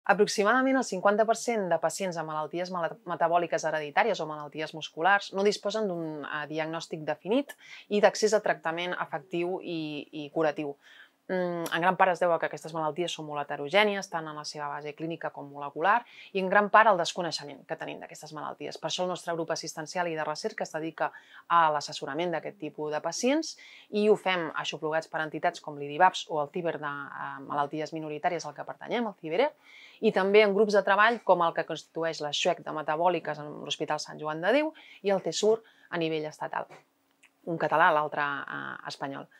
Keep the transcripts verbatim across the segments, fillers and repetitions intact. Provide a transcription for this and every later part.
Aproximadament el cinquanta per cent de pacients amb malalties metabòliques hereditàries o malalties musculars no disposen d'un diagnòstic definit i d'accés a tractament efectiu i, i curatiu. En gran part es deu a que aquestes malalties són molt heterogènies, tant en la seva base clínica com molecular, i en gran part al desconeixement que tenim d'aquestes malalties. Per això el nostre grup assistencial i de recerca es dedica a l'assessorament d'aquest tipus de pacients i ho fem aixoplugats per entitats com l'I D I B A P S o el CIBER de malalties minoritàries al que pertanyem, el CIBERER, i també en grups de treball com el que constitueix la SHUEC de metabòliques en l'Hospital Sant Joan de Déu i el TESUR a nivell estatal, un català, l'altre espanyol.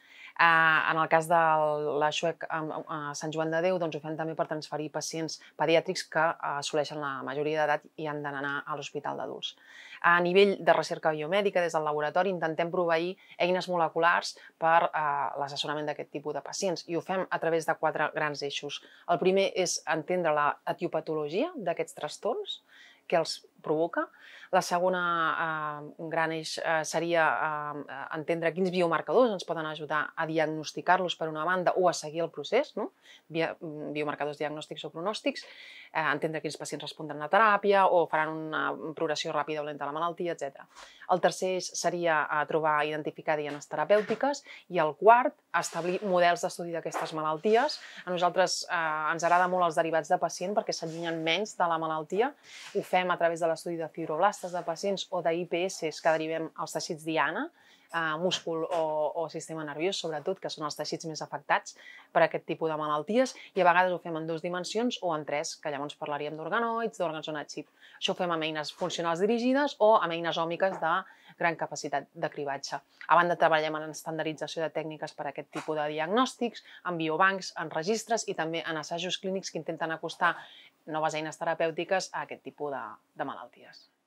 En el cas de la SHUEC a Sant Joan de Déu ho fem també per transferir pacients pediàtrics que assoleixen la majoria d'edat i han d'anar a l'hospital d'adults. A nivell de recerca biomèdica, des del laboratori, intentem proveir eines moleculars per l'assessorament d'aquest tipus de pacients i ho fem a través de quatre grans eixos. El primer és entendre la etiopatologia d'aquests trastorns, què els provoca. La segona gran eix seria entendre quins biomarcadors ens poden ajudar a diagnosticar-los per una banda o a seguir el procés, biomarcadors diagnòstics o pronòstics, entendre quins pacients respondran a teràpia o faran una progressió ràpida o lenta de la malaltia, etcètera. El tercer eix seria trobar i identificar dianes terapèutiques i el quart, establir models d'estudi d'aquestes malalties. A nosaltres ens agrada molt els derivats de pacient perquè s'allunyen menys de la malaltia. Ho fem a través de l'estudi de fibroblastes de pacients o d'I P S que derivem als teixits diana, múscul o sistema nerviós, sobretot, que són els teixits més afectats per aquest tipus de malalties, i a vegades ho fem en dues dimensions o en tres, que llavors parlaríem d'organoids, d'òrgans on chip. Això ho fem amb eines funcionals dirigides o amb eines òmiques de gran capacitat de cribatge. A banda, treballem en estandardització de tècniques per a aquest tipus de diagnòstics, en biobancs, en registres i també en assajos clínics que intenten acostar noves eines terapèutiques a aquest tipus de malalties.